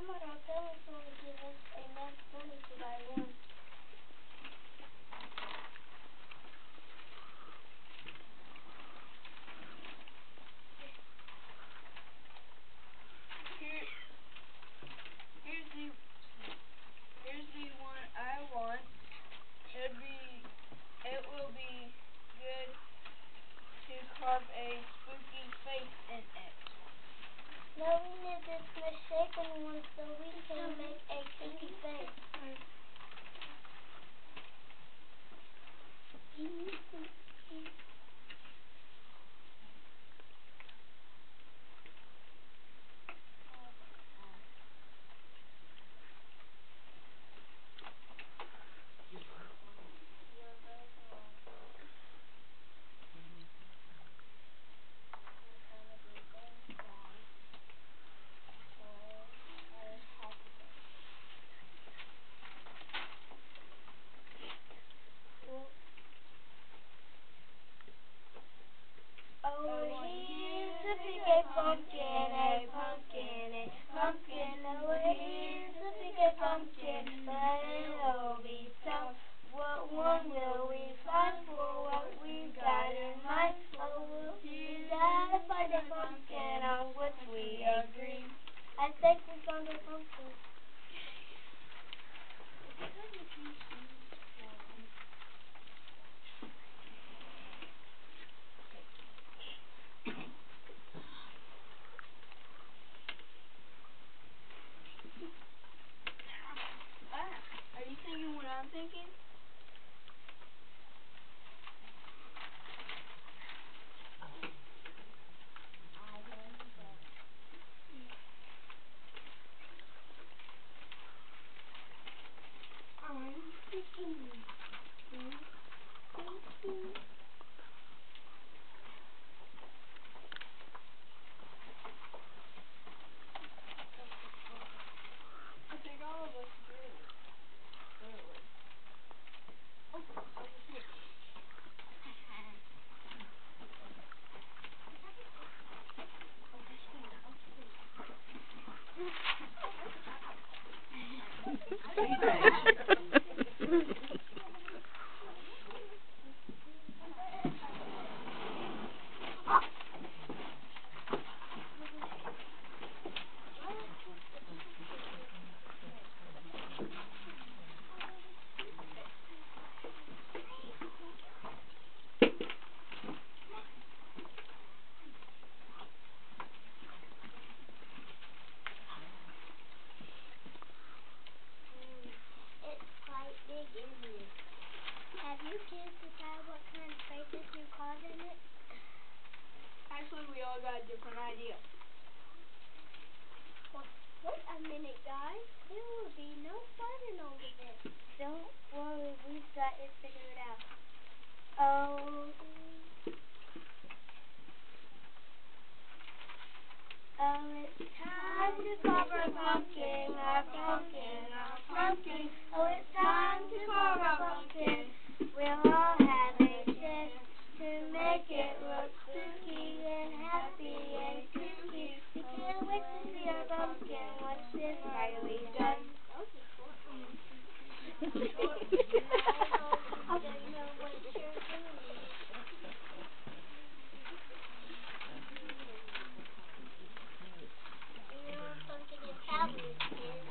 Grandma, our parents want to give us enough money to buy one. Here's the one I want. It will be good to carve a spooky face in it. No, we need this misshapen one so we can make a spooky face. Oh, here's a big pumpkin, a pumpkin, a pumpkin. Oh, here's a big pumpkin, but it'll be tough. What one will we find for what we've got in mind? Oh, we'll gotta find a pumpkin on which we agree. I think we found a pumpkin. Are you thinking what I'm thinking? I think all of us do. Clearly. Oh, I'll just switch. It's quite big, isn't it? Have you kids decided what kind of faces you carve in it? Actually, we all got a different idea. Well, wait a minute, guys. There will be no fighting over this. Don't worry, we've got it figured out. Oh, it's time to carve our pumpkin, our pumpkin, our pumpkin. Oh, it's time to carve our pumpkin. We'll all have a chance to make it look spooky and happy and kooky. We can't wait to see our pumpkin once it's finally done. That was a short one. I don't know what you're doing. You know something is fabulous, kid.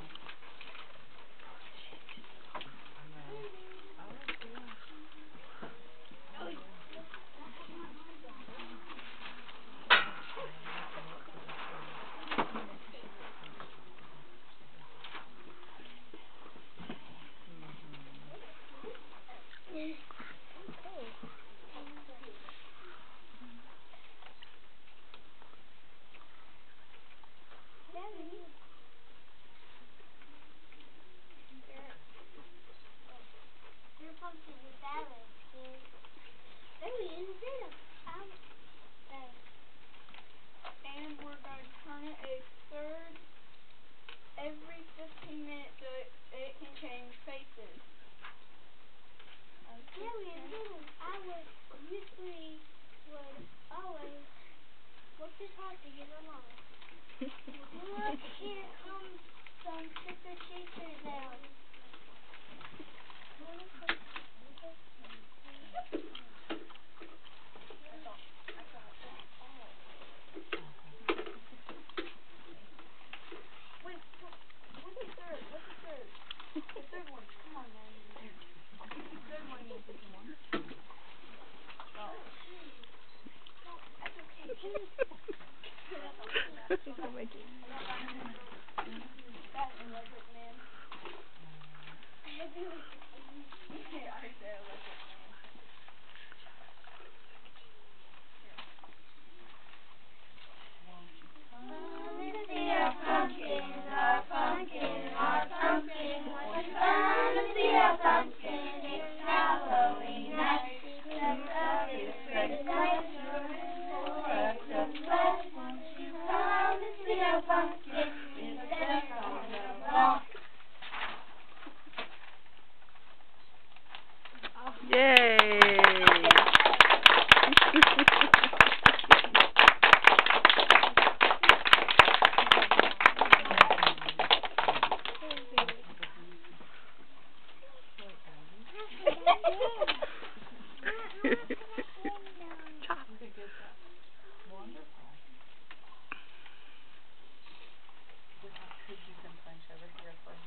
Your pumpkin is balanced, kid. There he is, there. There. And we're going to turn it a third every 15 minutes so it can change faces. There he is, there. Would always work his heart to get along. Look, here comes some trick-or-treaters out. Wait, what's the third? What's the third? The third one. Come on, man. Third one needs to come on. Oh. No, that's okay. That's okay. That's electric man. Yeah, I said electric man. Come and see our pumpkin, our pumpkin, our pumpkin. What fun to see our pumpkin! It's Halloween night. Dress up is pretty nice. Lots of flesh. Won't you come and see our pumpkin? With a deck on the block. Yay! Chop. Wonderful. Could do some French over here for